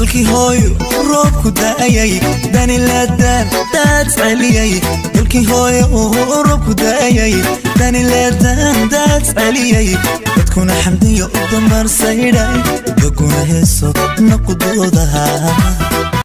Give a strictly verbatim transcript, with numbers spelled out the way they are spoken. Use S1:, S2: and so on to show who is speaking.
S1: dalkii hooyo roobku da'ayay dani la daan daad celiyay dalkii hooyo roobku da'ayay dani la daan daad celiyay dadkuna xamdiyo damar sayday dadkuna heeso naqdoodaha